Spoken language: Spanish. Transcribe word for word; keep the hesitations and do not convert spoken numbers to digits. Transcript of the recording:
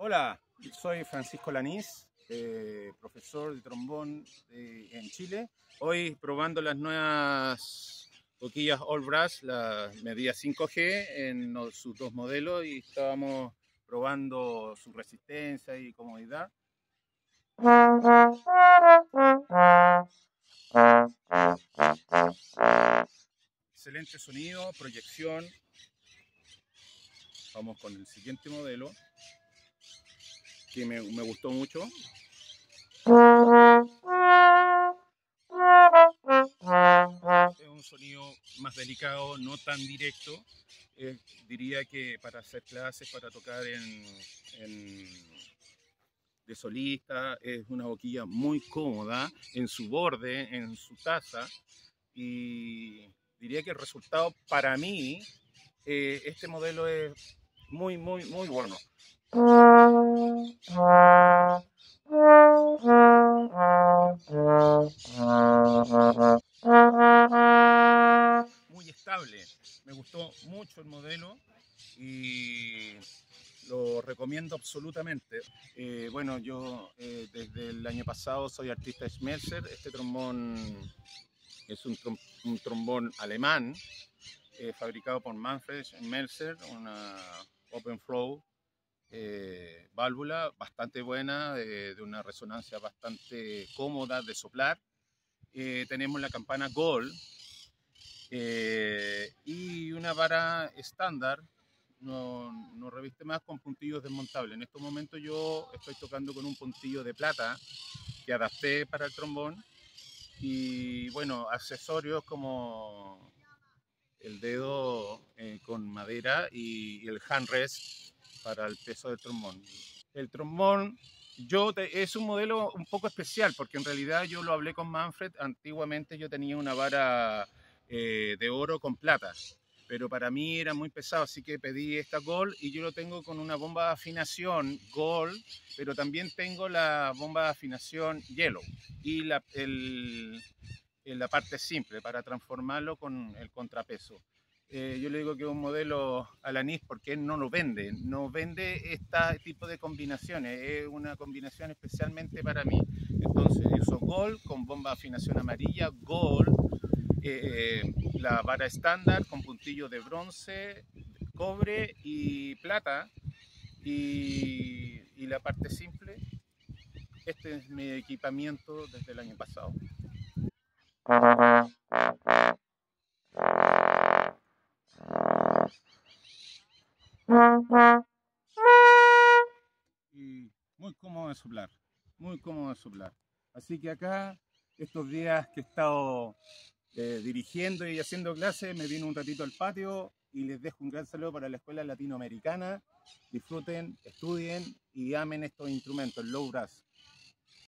Hola, soy Francisco Lanís, eh, profesor de trombón eh, en Chile. Hoy probando las nuevas boquillas All Brass, la medida cinco G en los- sus dos modelos y estábamos probando su resistencia y comodidad. Excelente sonido, proyección. Vamos con el siguiente modelo que me, me gustó mucho. Es un sonido más delicado, no tan directo. Eh, diría que para hacer clases, para tocar en, en, de solista, es una boquilla muy cómoda en su borde, en su taza. Y diría que el resultado para mí, eh, este modelo es muy, muy, muy bueno. Muy estable. Me gustó mucho el modelo y lo recomiendo absolutamente. Eh, bueno, yo eh, desde el año pasado soy artista de Schmelzer. Este trombón es un, trom un trombón alemán eh, fabricado por Manfred Schmelzer, una open flow eh, válvula bastante buena, eh, de una resonancia bastante cómoda de soplar. Eh, tenemos la campana Gold eh, y una vara estándar, no, no reviste más, con puntillos desmontables. En estos momentos yo estoy tocando con un puntillo de plata que adapté para el trombón y bueno, accesorios como el dedo eh, con madera y, y el handrest para el peso del trombón. El trombón yo te, es un modelo un poco especial porque en realidad yo lo hablé con Manfred. Antiguamente yo tenía una vara eh, de oro con plata, pero para mí era muy pesado, así que pedí esta Gold y yo lo tengo con una bomba de afinación Gold, pero también tengo la bomba de afinación Yellow y la, el, en la parte simple para transformarlo con el contrapeso. Eh, yo le digo que es un modelo Alanis porque él no lo vende, no vende este tipo de combinaciones, es una combinación especialmente para mí. Entonces uso Gold con bomba de afinación amarilla, Gold, eh, la vara estándar con puntillo de bronce, cobre y plata y, y la parte simple. Este es mi equipamiento desde el año pasado. Y muy cómodo de soplar, muy cómodo de soplar. Así que acá, estos días que he estado eh, dirigiendo y haciendo clases, me vino un ratito al patio y les dejo un gran saludo para la Escuela Latinoamericana. Disfruten, estudien y amen estos instrumentos, el low brass.